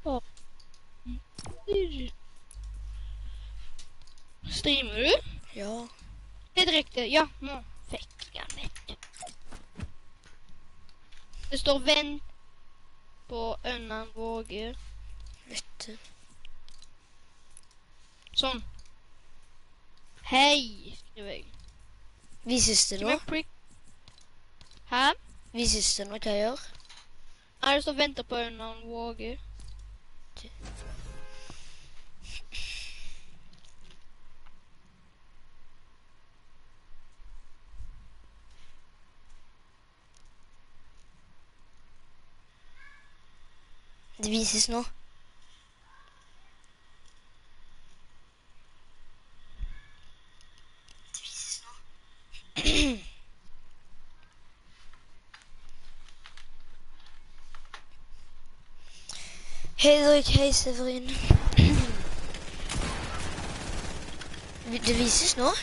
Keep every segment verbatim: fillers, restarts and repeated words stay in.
Å. Streamer du? Ja. Det er direkte. Ja, nå fikk jeg den vekk. Det står vent på Ønnan Våge. Vet du. Sånn. Hei, skriver jeg. Vises det nå? Hæ? Vises det nå hva jeg gjør? Nei, det står venter på Ønnan Våge. Det vises nå. Det vises nå. Hei Erik, hei Severin. Det vises nå?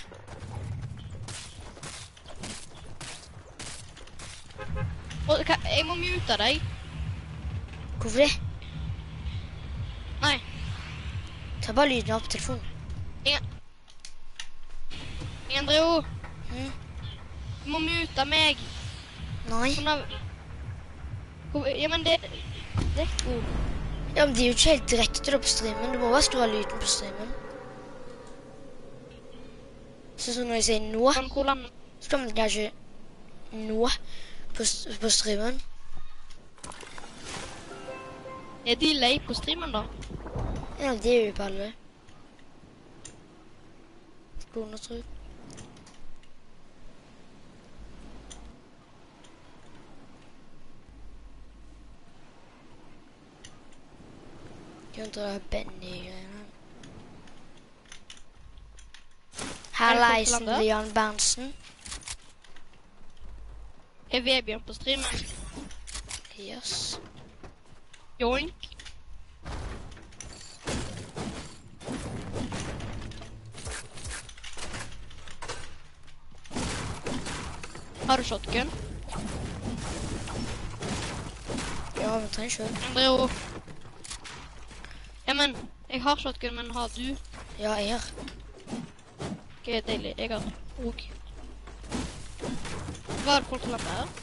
Og, jeg må mute deg. Hvorfor det? Nei. Ta bare lyden av på telefonen. Ingen... Ingen Andreo. Mm. Du må mute meg. Nei. Sånn av... Ja, men det... Det er god. Ja, men det er jo ikke helt direkte på streamen. Du må bare skru av lyden på streamen. Så sånn når jeg sier nå, Sånn, hvordan... så kommer det kanskje nå på, på streamen. Er delay på streamen da? Ja, det er jo på alle. Skåne, tror jeg. Jeg kan ta Benny-greiene. Herleisen, Leon Berntsen. Er Vebjørn på streamen? Yes. Joink. Har du shotgun? Ja, men trenger ikke. Andreo. Ja, men, jeg har shotgun, men har du? Ja, jeg har. Ok, deilig. Jeg har og. Hva er det folk lander her?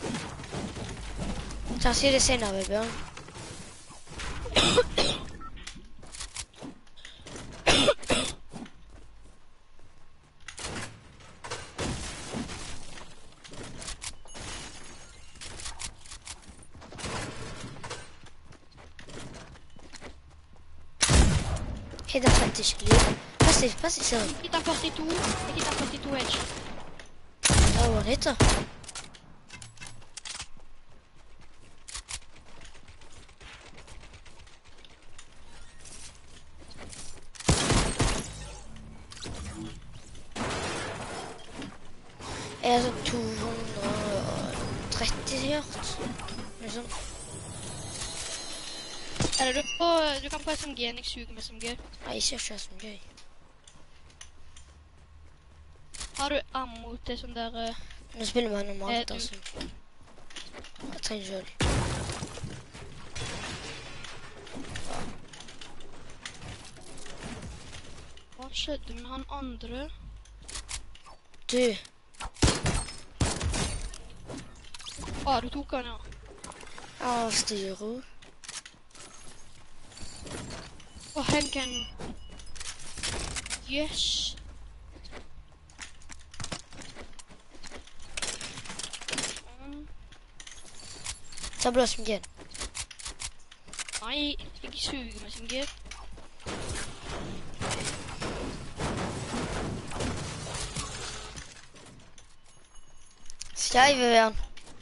Ta si det senere, Bjørn. Hei, det fant ikke lyd. Pass deg, pass deg, ser du. Jeg hittar førtito. Jeg hittar førtito edge. Det var litt da. Jeg har sånn to hundre og tretti hjert. Liksom. Er det du på, du kan få S M G, jeg suger med S M G. Nei, jeg ser ikke som gøy. Har du ammo til sånn der... Uh, Nå spiller vi normalt, eh, altså. Jeg trenger selv. Hva skjedde med han andre? Du. Ah, du tok han, ja. Av styro. Åh, Henken. Yes. Ta blå S M G. Nei, jeg suger med S M G. Skjei, Vivian.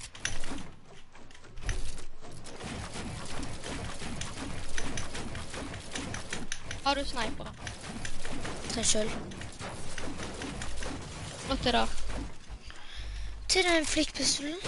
Har du sniper? Ta selv. Hva til da? Til den flikkpistolen.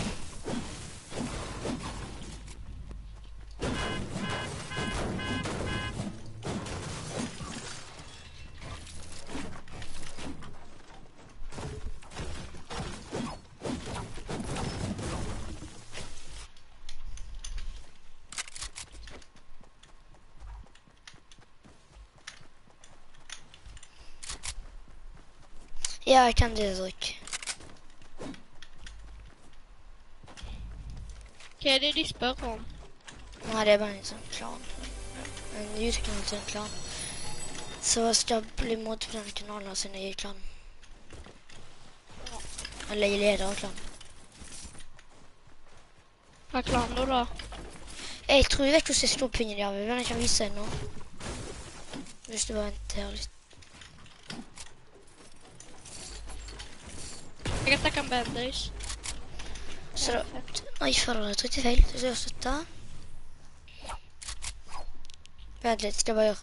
Ja, jeg kan det drikk. Hva er det de spør om? Nei, det er bare en sånn klan. En YouTube-kanal til en klan. Så jeg skal bli mod på denne kanalen av sin egen klan. Eller leder av klan. Hva er klanen da da? Jeg tror jeg vet hvordan jeg står på pinnen de har, men jeg kan vise deg nå. Hvis du bare venter her litt. Jeg kan takke en bandage. Så da... Nei, fader, jeg trykte feil. Så skal jeg støtte. Vent litt, skal jeg bare gjøre.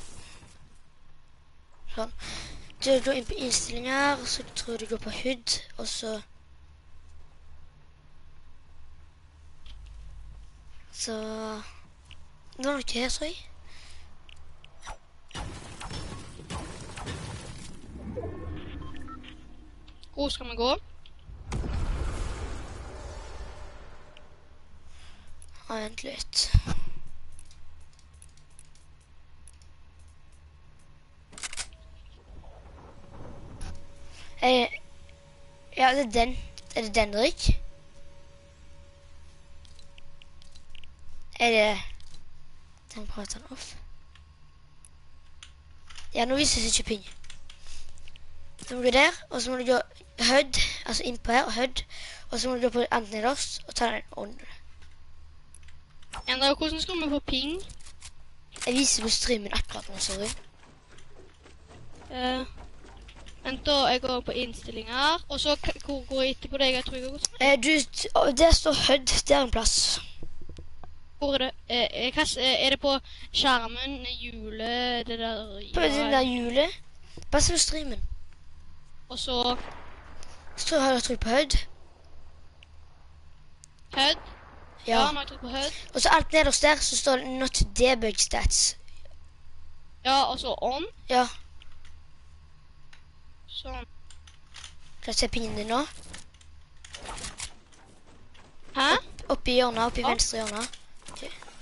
Sånn. Du går inn på innstillinger, og så tror jeg du går på H U D, og så... Så... Det var noe her, tror jeg. Hvor skal vi gå? Ja, vent litt. Eh, ja, det er den. Er det den, Rik? Er det... Den prater han off. Ja, nå viser det ikke ping. Så må du gå der, og så må du gå H U D, altså inn på her, og H U D, og så må du gå på enten nederst, og ta den under. Endre, hvordan skal vi få ping? Jeg viser på streamen akkurat nå, sorry. Uh, vent da, jeg går på innstillinger, og så k- hvor går jeg etterpå deg? Jeg tror jeg går sånn. Eh, du, der står H U D, der er en plass. Hvor er det? Eh, hva, s- eh, er det på skjermen, jule, det der... På den der hjulet. Bare se på streamen. Og så Så tror jeg har trykk på H U D. H U D. Ja, Ja. nå har jeg trykt på H U D. Og så alt nederst der, så står det Not Debug Stats. Ja, og så on. Ja, Sånn. kan jeg se pingen din nå? Hæ? Oppe i hjørnet, oppe i Ja. venstre hjørne. Ok.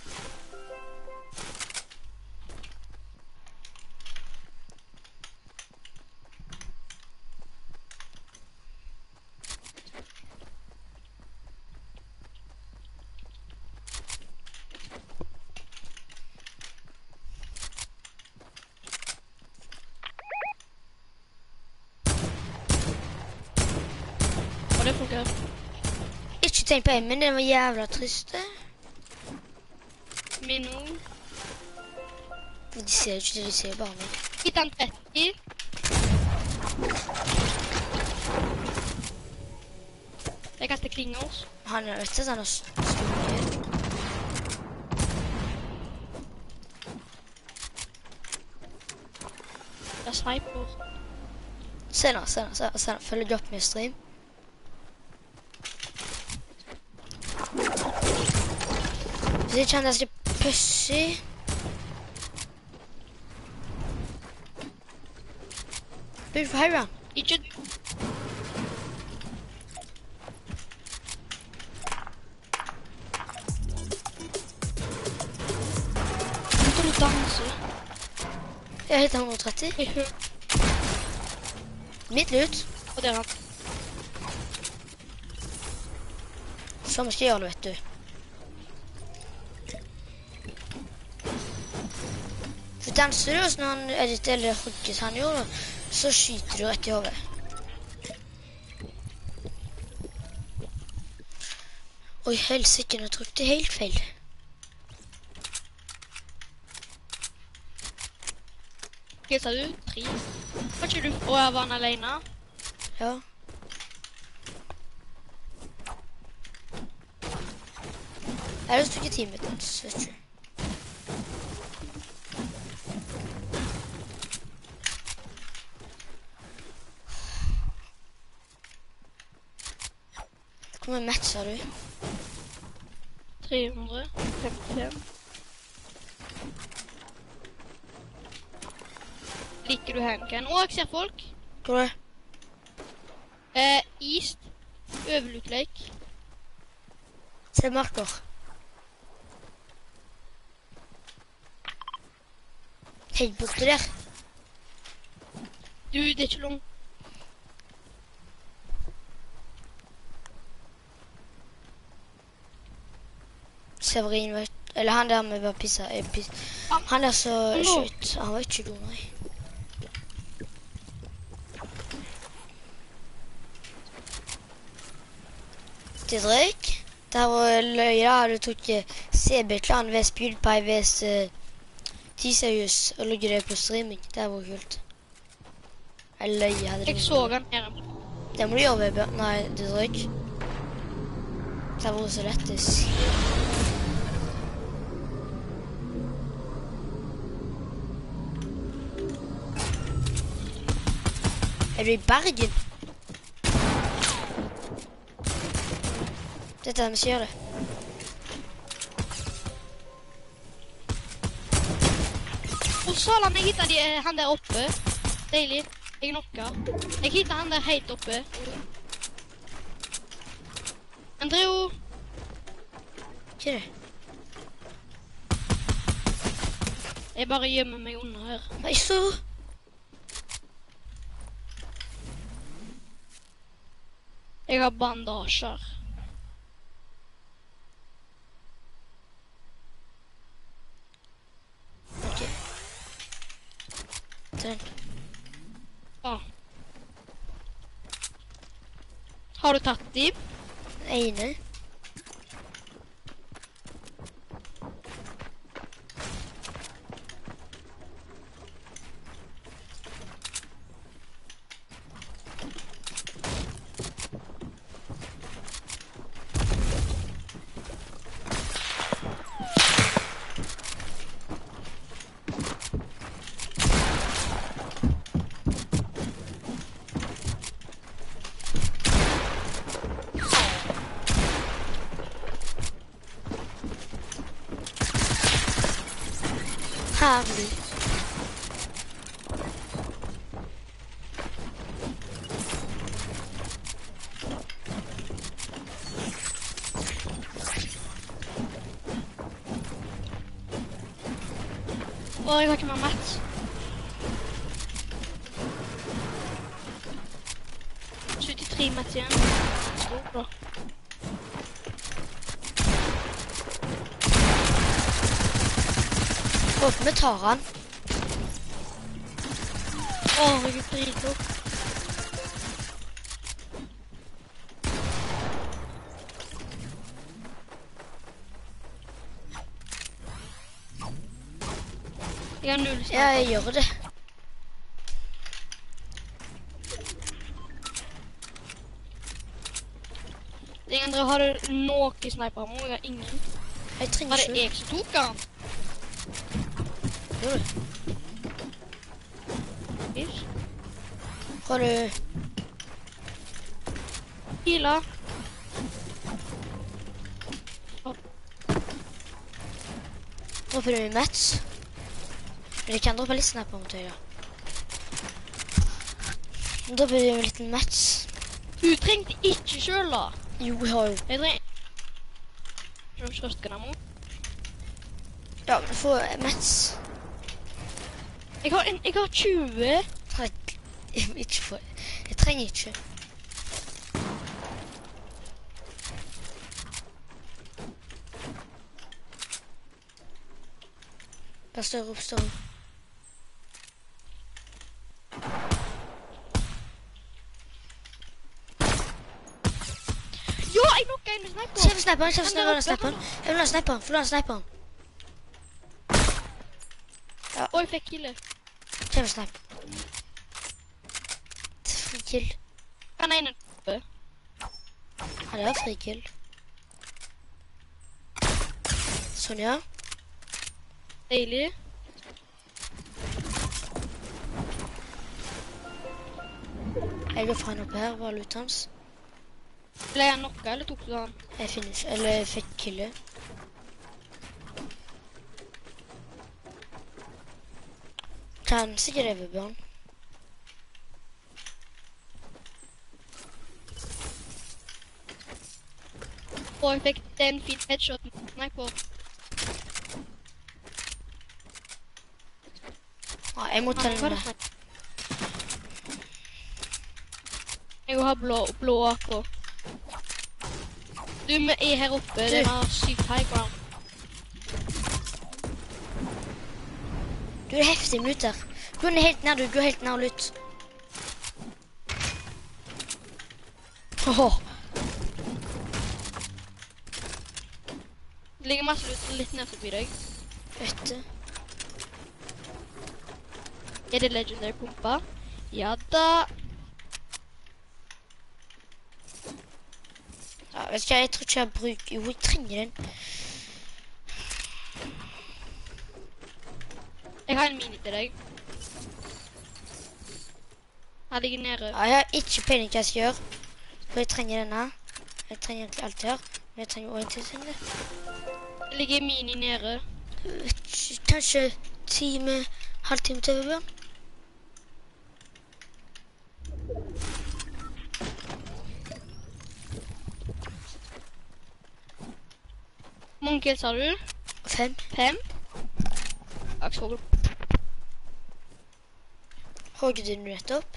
Og det funker. Ikke tenk på aimen, den var jævla trist. Min nå. Men de ser jo ikke det, de ser jo bare meg. Titan tretti. Jeg kaster klingers. Han er vet du, han har stor. Det er sniper. Se nå, se nå, se nå, se nå. Følger du opp med stream? Hvis ikke han er så pussy. Bygg for høyre. Ikke... Nå kan du danse. Jeg heter hundre og tretti. Jeg hører. Mitt lut. Og det er han. Sånn skal jeg gjøre det, vet du. For danser du, og når han editer eller hugger han gjør, så skyter du rett i hodet. Oi, helsike, nå trykte jeg helt feil. Hva sa du? Tre? Var ikke du... Og jeg var han alene? Ja. Jeg har lyst til å ikke teamet hans, vet du. Hvor mye match har du? tre hundre femtifem. Liker du handcan? Å, jeg ser folk. Hvor er det? Eh, East. Øverlutleik. Se marker. Helt borte der. Du, det er ikke langt. Severin, vet eller han der med bare pissa, eh, pis, han der så skjøt, han var ikke god, nei. Didrik, der var løya, du tok C B-klan ved PewDiePie ved T-Serious og logget det på streaming, det var kult. Eller løya hadde det. Jeg så han her. Det må du gjøre, Vebjørn. Nei, Didrik. Det var så lettis. Er du i Bergen? Dette er vi skal gjøre det. Og Salan, jeg hittet de, han der oppe. Deilig. Jeg nokka. Jeg hittet han der helt oppe. Andreo. Ikke det? Jeg bare gjemmer meg under her. Nei, så... Jeg har bandasjer. Ok. Den. Ja. Har du tatt dem? Ene. Herlig. Å, jeg har ikke mer mat. syttitre mat igjen. Stor da. Håper vi tar han. Å, jeg er dritlokk. Jeg har null sniper. Ja, jeg gjør det. Andre, har du noen sniper? Jeg har ingen. Jeg trenger Var ikke. det jeg som tok han? Gjør det. Ish. Har du... Pila. Dropper du i Mets? Men jeg kan droppe litt snapper mot høyre. Dropper du en liten Mets? Du trengte ikke selv da. Jo, jeg har jo. Jeg trenger... Du har skjøstgranamo. Ja, men få Mets. Jeg har, en, jeg har tjue. Nei, jeg vil ikke få... Jeg trenger ikke. Bare større opp, større opp. Ja, jeg nokket en med sniper. Se på sniperen, se på sniperen. Jeg vil ha sniperen, få ha sniperen. Ja. Å, jeg fikk kille. Se på sniperen. Fri kill. Kan en oppe? Ja, det var fri kill. Sånn, ja. Deilig. Jeg går fra han oppe her, var lut hans. Ble jeg nokket, eller tok du han? Jeg finish, eller jeg fikk kille. Kanskje ikke det, Vebjørn. Og jeg fikk den fint headshot med sniper. Ja, jeg må ta den med. Jeg har blå, blå A K. Du er her oppe, den har sykt high ground. Du er heftig med ut der. Gå ned helt ned, du. Gå helt ned og ut. Åh. Det ligger masse lut litt ned forbi deg. Vet du. Er det legendary pumpa? Ja da. Ja, vet ikke, jeg tror ikke jeg bruker... Jo, jeg trenger den. Jeg har en mini til deg. Her ligger nede. Ja, jeg har ikke peiling hva jeg skal gjøre. For jeg trenger denne. Jeg trenger egentlig alt her. Men jeg trenger også en til ting. Det ligger en mini nede. Kanskje time, halvtime til Bjørn. Hvor mange kills har du? Fem. Fem? Aksvogel. Hogger du nettopp?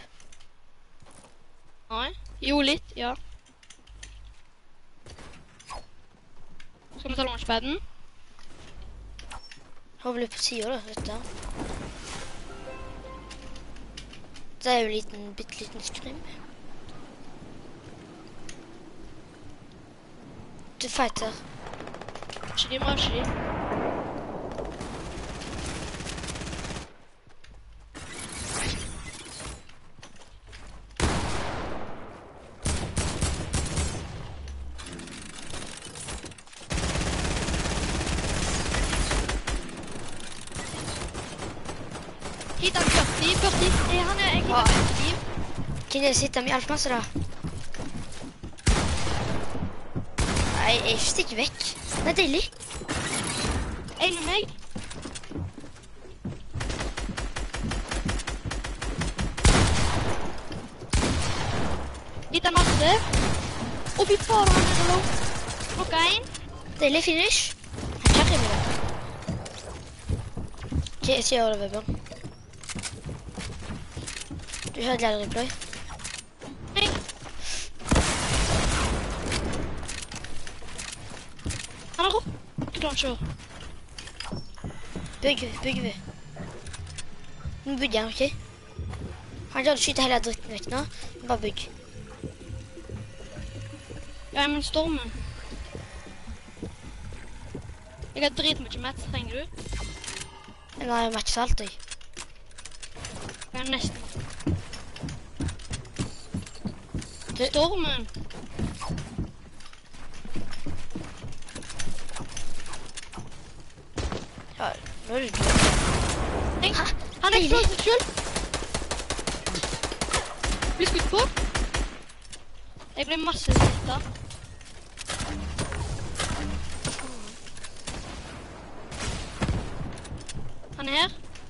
Nei. Jo, litt, ja. Skal vi ta launchpaden? Har vel på siden da, dette. Det er jo en liten, bitteliten skrim. Du fighter. Ikke de, må ikke de. Hit han førti, førti. Eh, han er egentlig Ah. effektiv. Kan jeg sitte med alt masse da? Nei, jeg stikker vekk. Det er deilig. En med meg. Hit han masse. Å, fy faen, han er low. Klokka en. Deilig finish. Han kjærer meg da. Ok, jeg skal gjøre det, Webber. Du hører det replay. Nei. Han har rocket launcher. Bygg, bygg vi. Nå bygger han, ok? Han klarer å skyte hele dritten vekk nå. Bare bygg. Ja, men stormen. Jeg har dritmye mats, trenger du? Nei, jeg matcher alt, jeg. Jeg har nesten. Du- Stormen. Ja, nå er du død. Nei, Hæ? han Deilig. eksploderer seg selv. Blir skutt på. Jeg ble masse smittet. Han er her.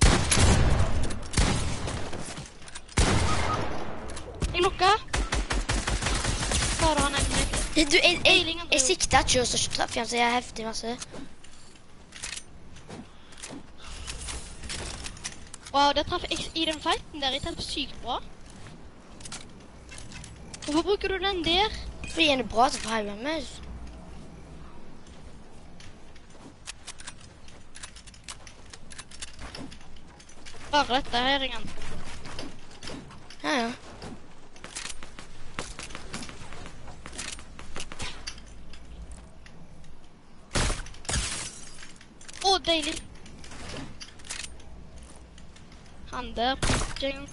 Jeg nokka. Bare han er meg. Du, jeg, jeg, Eiling, han jeg tror. sikter ikke, og så treffer jeg han, så jeg er heftig masse. Wow, det traff jeg i den fighten der. Jeg traff sykt bra. Hvorfor bruker du den der? Fordi han er bra til å få heile med. Bare dette her, Ringen. Ja, ja. Å, deilig. Han der. Jeng.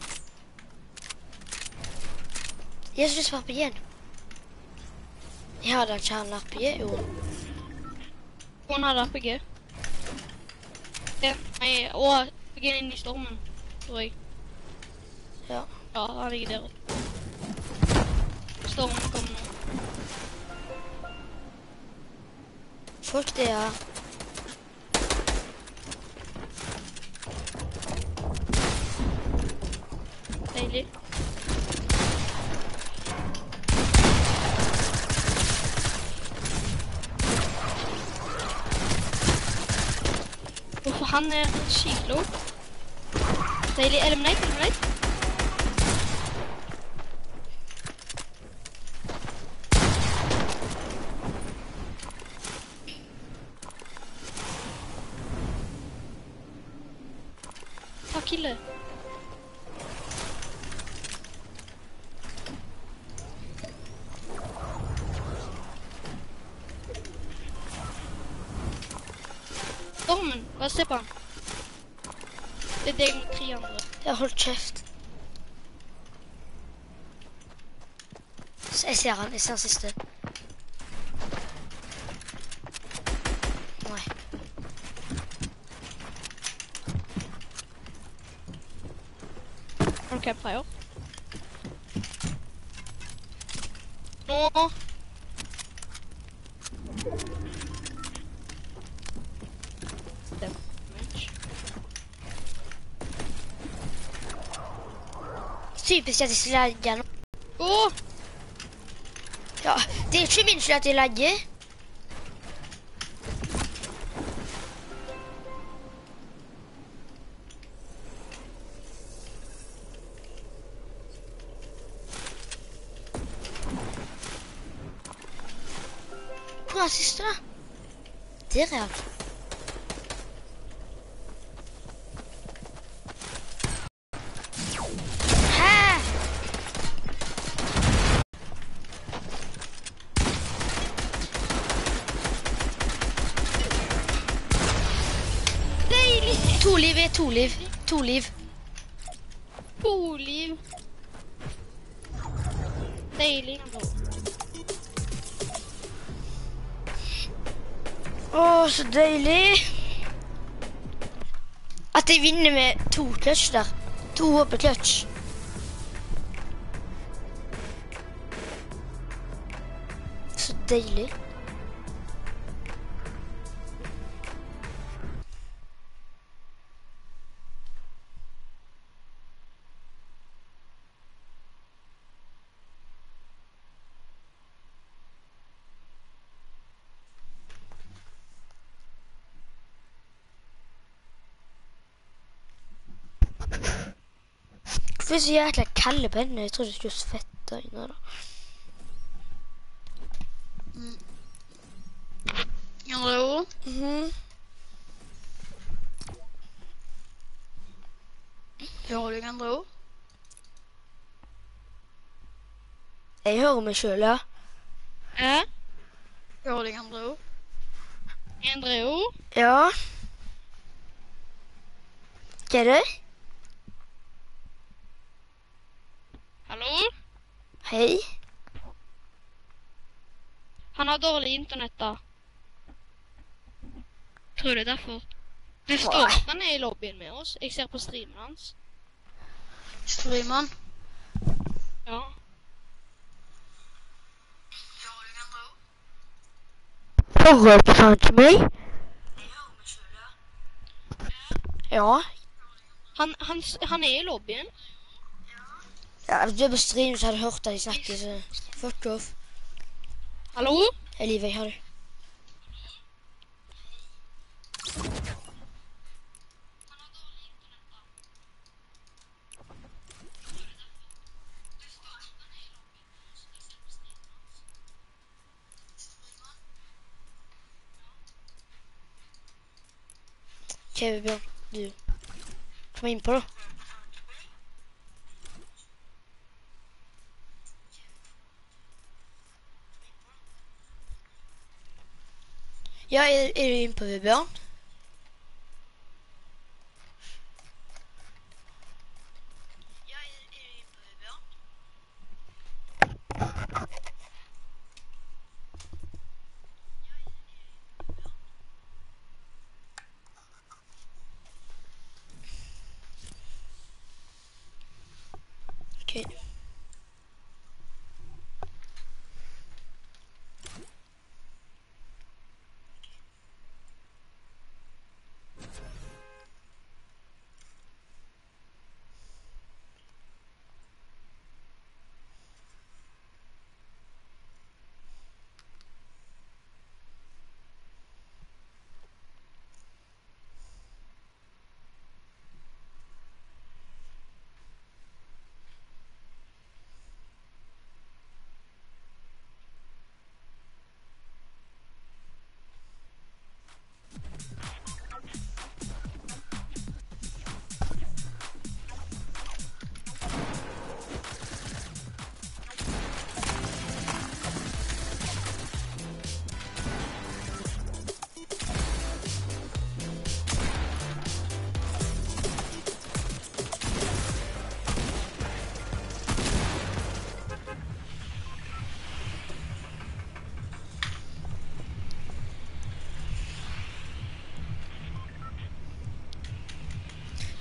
Jeg synes det var på igjen. Jeg hadde ikke han R P G, jo. Hun hadde R P G. Ja, nei, og R P G inn i stormen, tror jeg. Ja. Ja, han ligger der. Stormen kommer nå. Folk det, ja. Deilig. Hvorfor han er skitlo? Deilig. Eliminate, eliminate. kille. Stormen, bare se på han. Det er deg med tre andre. Jeg holdt kjeft. Så jeg ser han, jeg ser han siste. Nei. Har du campfire? Nå! Typisk at de skal legge nå. Gå! Ja, det er ikke min skyld at de legger. Hvor er siste da? Der er han. To liv er to liv. To liv. To liv. Deilig. Åh, så deilig. At jeg vinner med to clutch der. To håpe clutch. Så deilig. Hvorfor er det så jækla kalde på hendene? Jeg tror det skulle svette inne da. Mm. Hallo? Mhm. Hører du Andrew? Jeg hører meg selv, ja. Ja? Hører du Andrew? Andrew? Ja. Hva er det? Hallo? Hei. Han har dårlig internett da. Tror det er derfor. Det står at han er i lobbyen med oss. Jeg ser på streamen hans. Streamen? Ja. Hører du faen ikke meg? Ja. Han, han, han er i lobbyen. Ja, hvis du er på stream så hadde jeg hørt deg snakke, så fuck off. Hallo? Hei, livet, jeg har det. Ok, Bjørn, du. Kom inn på da. Ja, er, er du inne på Bjørn? Ja, er, er du inne på Bjørn? Ok.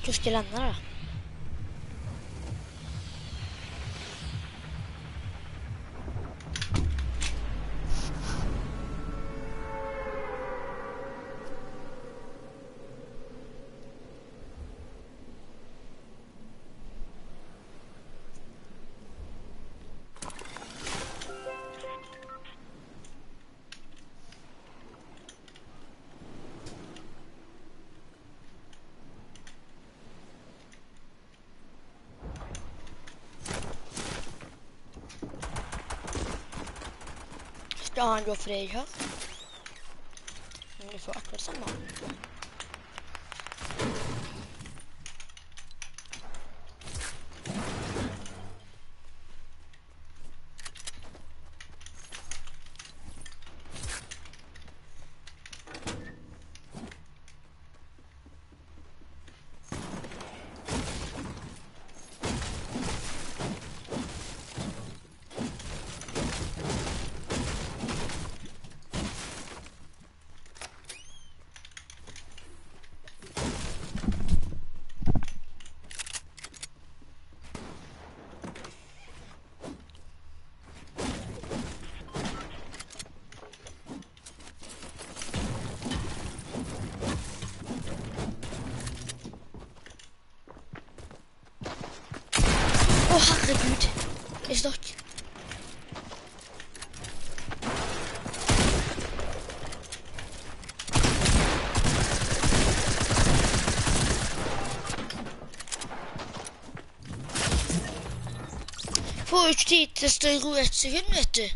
Hvor skal jeg lande da? Skal han gå for deg her? Men vi får akkurat samme. Å, herregud. Jeg stokk. Får jo ikke tid til å stå i ro et sekund, vet du.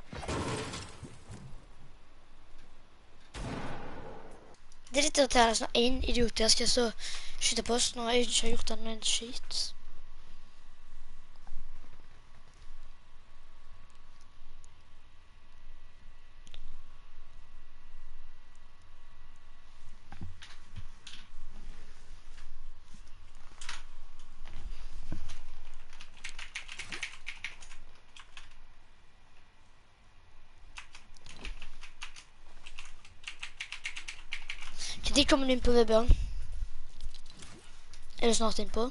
Det er litt irriterende når en idiot der skal så skyte på oss når jeg ikke har gjort den med en skyt. De kommer inn på Vebjørn. Er du snart inn på?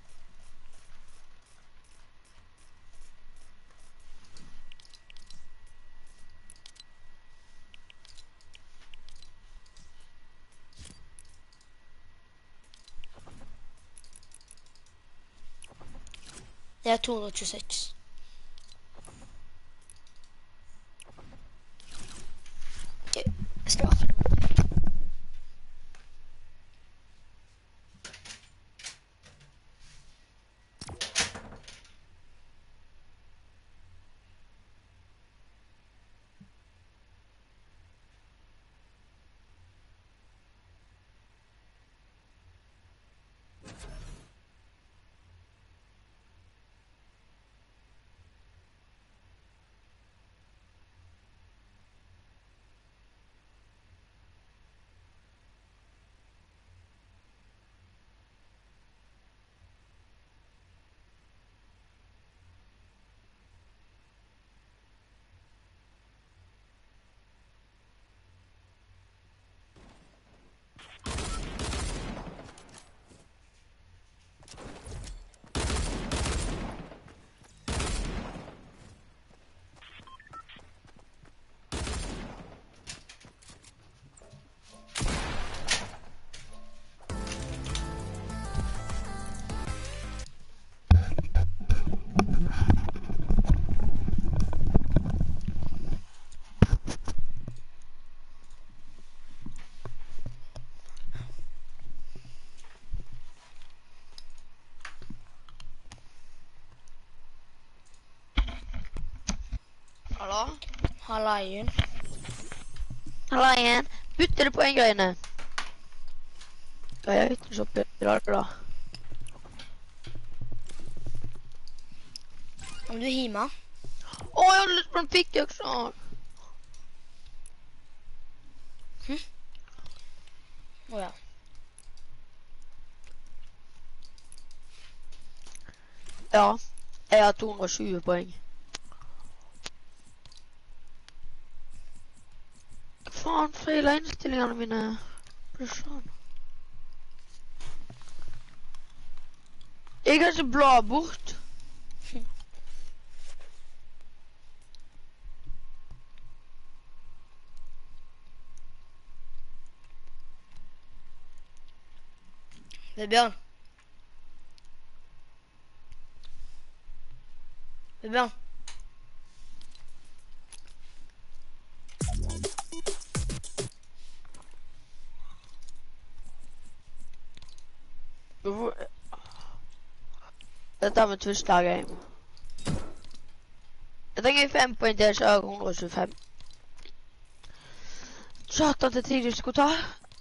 Det er to hundre og tjueseks. Jeg skal ha. Hallo? Halla igjen. Halla igjen. Bytter du på en greiene? Ja, jeg vet ikke så bra da. Om du er hjemme? Åh, jeg har lyst på en pickaxe. Hm? Åja. Ja, jeg har to hundre og tjue poeng. Faen, feil innstillingene mine. Blir sånn. Jeg kan ikke bla bort. Vebjørn. Vebjørn. Hvorfor- Dette er mitt første game. Jeg trenger fem poeng til, så jeg har hundre og tjuefem. Chatta til tid du skulle ta.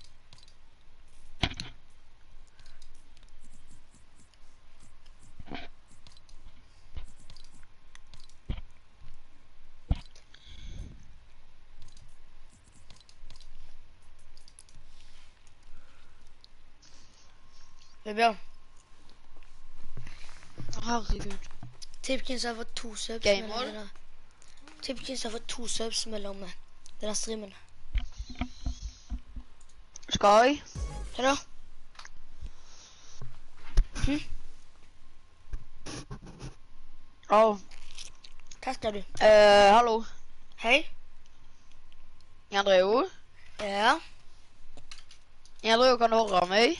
Vebjørn. Herregud. Tipkins har fått to subs Gamer. mellom denne. Tipkins har fått to subs mellom eh, denne streamen. Skal jeg? Hva da? Hm? Åh. Hva skal du? Eh, hallo. Hei? Andreo? Ja? Andreo, kan du høre meg?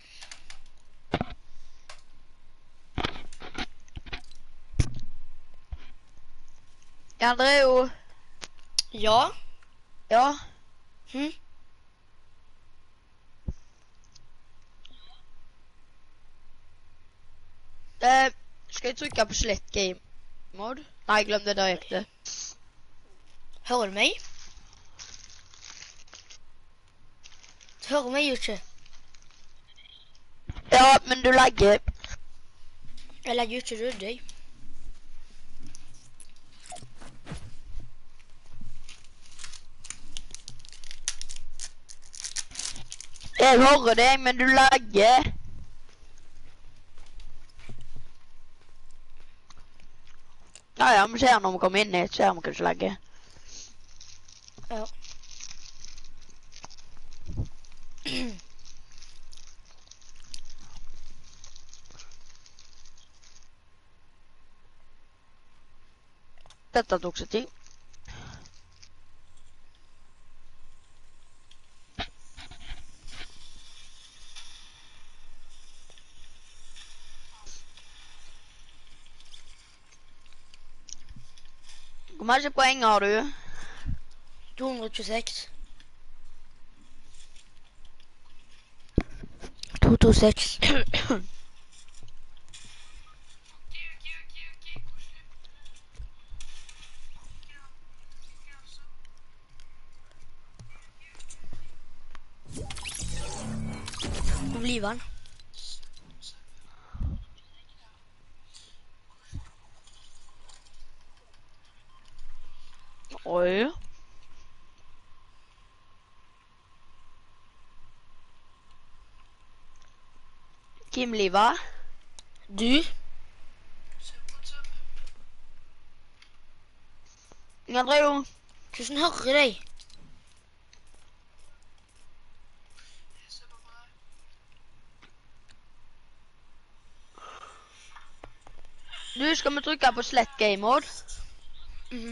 Andreo? Ja? Ja? Hm? Eh, skal jeg trykke på slett game mode? Nei, glem det, der gikk det. Hører du meg? Du hører meg jo ikke. Ja, men du legger. Jeg legger jo ikke rød deg. Jeg hører deg, men du legger. Ja, ja, vi ser når vi kommer inn i, ser vi kanskje legger. Ja. Dette tok seg tid. Hvor mange poeng har du? to hundre og tjueseks. to to seks. Nå blir han. Oi. Kim Liva? Du? Andreo? Hvordan hører jeg deg? Du, skal vi trykke på slett game mode? Mhm.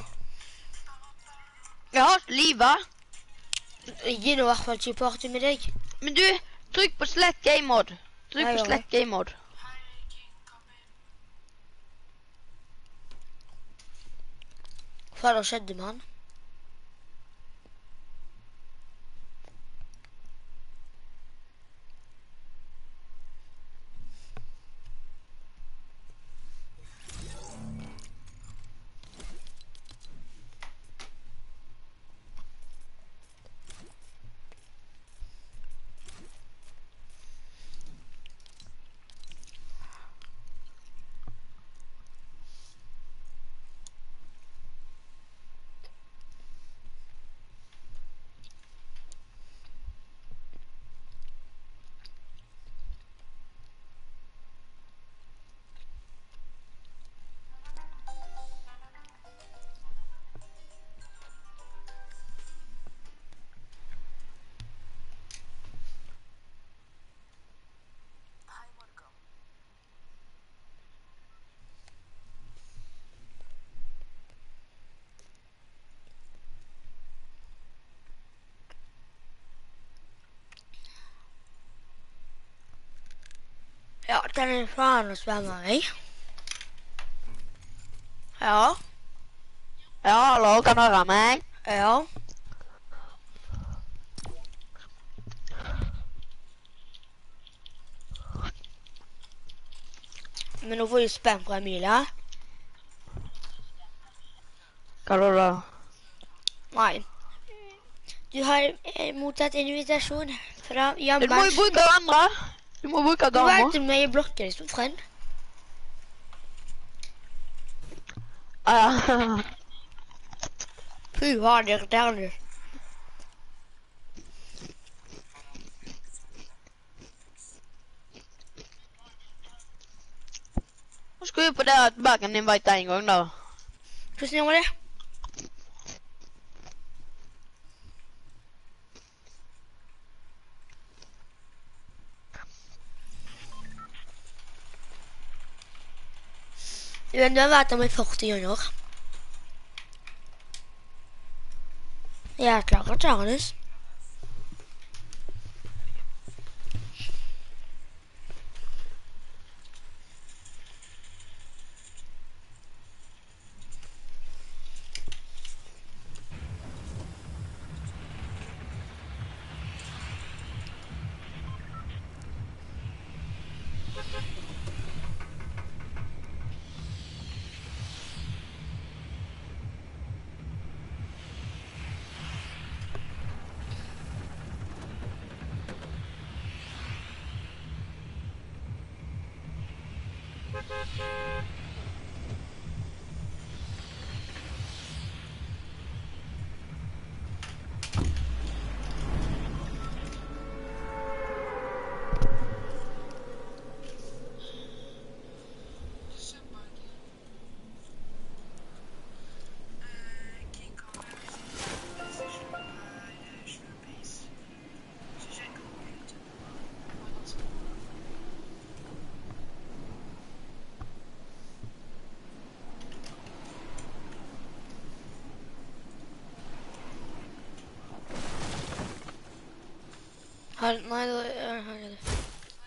Ja, Liva. Jeg gir nå i hvert fall ikke party med deg. Men du, trykk på slett game mode. Trykk Jeg på gjør slett game mode. Hva da skjedde med han? Den er faen å svømme i. Ja. Ja, hallo, kan du høre meg? Ja. Men nå får du spam fra Emilia. Hva da da? Nei. Du har eh, mottatt invitasjon fra Du må Jammers. jo bruke andre. Du må bruke Du damer. valgte meg i blokker, som friend. Ah, Fy, hva er det irriterende? Nå skal vi på det at Bergen invite en gang da. Hvordan gjør man det? Men du har vært med førti ganger. Jeg klarer ikke Arnes. Har, nei, da ja, har jeg det.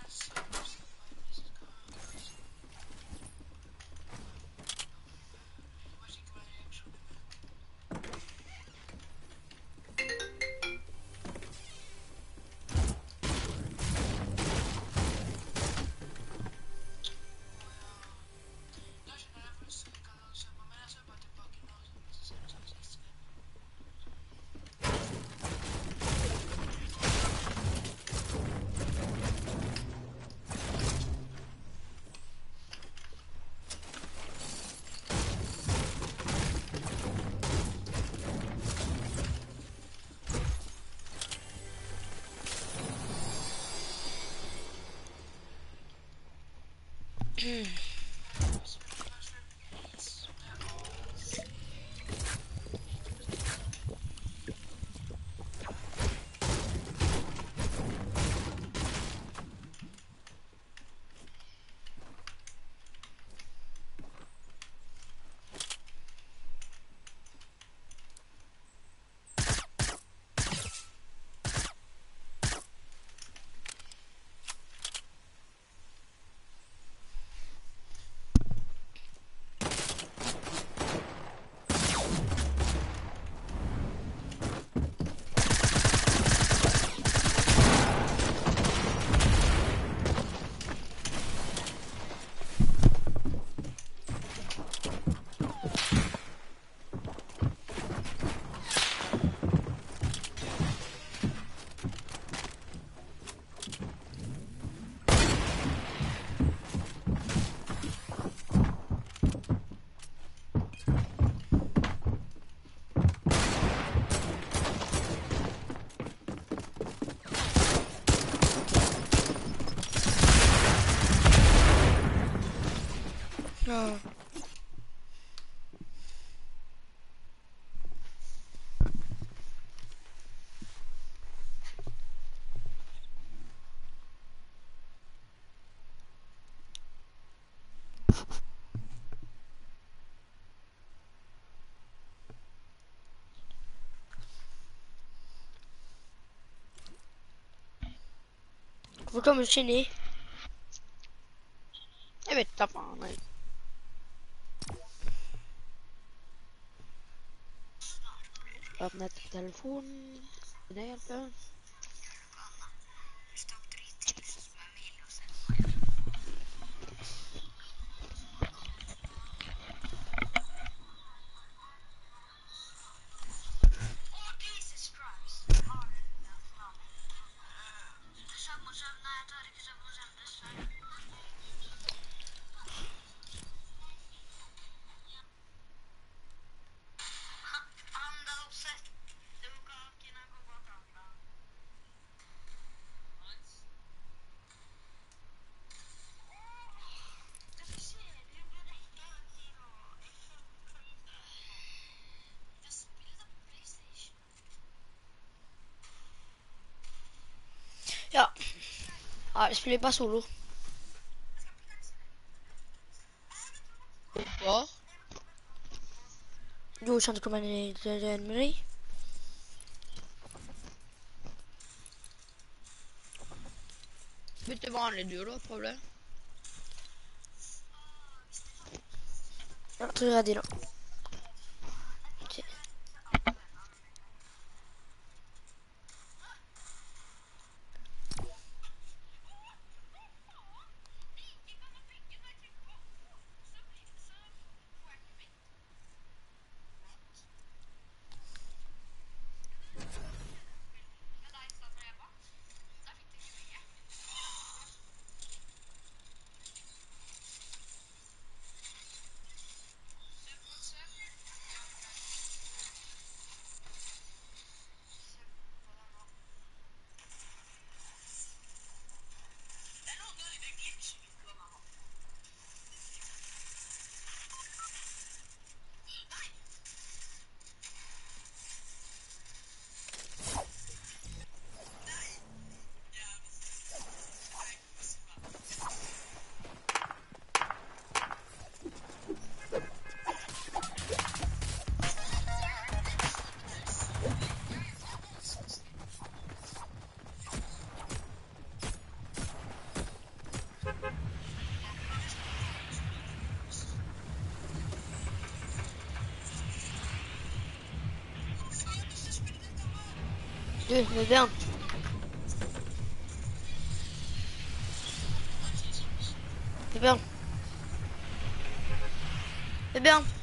Ja. Hvorfor kommer du ikke inn i? vet da faen. Jeg. Åpne telefonen. Det hjelper. Ja. Ja, det spiller bare solo. Hvorfor? Jo, kjente du komme inn i det det med deg? Bytte vanlig du da, prøv det. Ja, tror jeg er de nå. Ok. Du, Vebjørn. Vebjørn. Vebjørn.